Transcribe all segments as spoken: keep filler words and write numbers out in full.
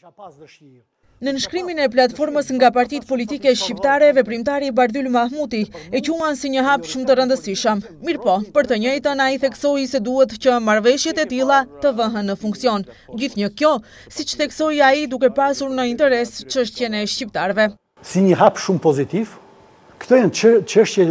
Në nënshkrimin e platformës nga partitë politike shqiptare, veprimtari Bardhyl Mahmuti e quan si një hap shumë të rëndësishëm. Mirpo, për të njëjtën ai theksoi se duhet që marrëveshjet e tilla të vëhen në funksion. Gjithnjë kjo, siç theksoi ai, duke pasur në interes çështjen e shqiptarëve. Si një hap shumë pozitiv, këto janë çështje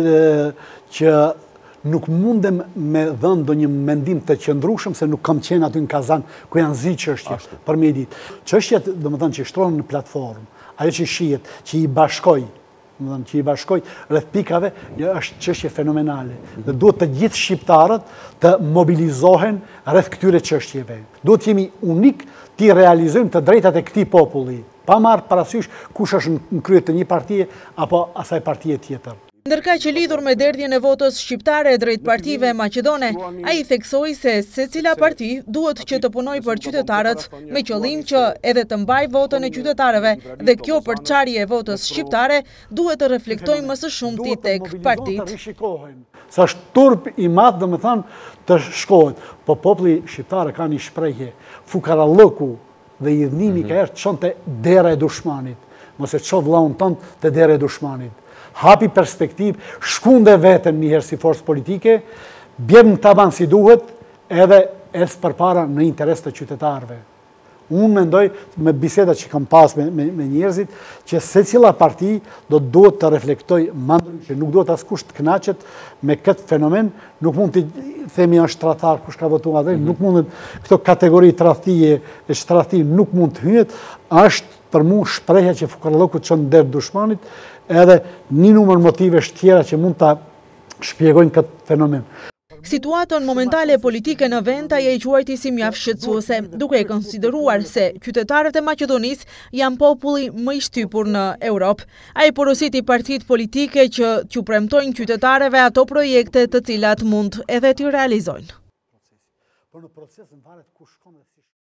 që nuk mundem me dhënë do një mendim të qëndrueshëm se nuk kam qenë aty në Kazan ku janë zi çështje për me ditë. Çështjet, domethënë që shtrohen në platformë, ajo që shihet, që i bashkoj, domethënë që i bashkoj rreth pikave, është çështje fenomenale. Dhe duhet të gjithë shqiptarët të mobilizohen rreth këtyre çështjeve. Duhet jemi unik ti realizojmë të drejtat e këtij populli, pa marrë parasysh kush është në krye të një partie apo asaj partie tjetër. Ndërka që lidhur me derdhjen e votës shqiptare drejt partive maqedone, ai theksoi se secila parti duhet që të punojë për qytetarët me qëllim që edhe të mbajë votën e qytetarëve dhe kjo përçarje e votës shqiptare duhet të reflektojë më së shumti tek partitë. Sa është turp i madh domethënë të shkohet, po populli shqiptar ka një shprehje, fukarallëku dhe idhnimi ka erë çonte dera e dushmanit, mos e çon vllaun tënd te dera e dushmanit. Hapi perspektiv, shkunde vetën njëherë si forcë politike, bjem në taban si duhet, edhe ers përpara në interes të qytetarëve. Unë mendoj, me biseda që kam pas me, me, me njerëzit, që secila parti do të duhet të reflektoj mandrë, që nuk duhet askush të kënaqet me këtë fenomen, nuk mund të themi është tradhtar kush ka votuar atë, nuk mund këto kategori tradhtie e shtradhti nuk mund të hyhet, është për mua shprehja që fukarallëku çon der dushmanit, edhe një numër motivesh tjera që mund ta shpjegojnë këtë fenomen. Situatën momentale politike në vend ai e quajti si mjaft shqetësuese, duke e konsideruar se qytetarët e Maqedonisë janë populli më i shtypur në Europë. Ai porositi partitë politike që t'ju premtojnë qytetarëve ato projekte të cilat mund edhe t'i realizojnë.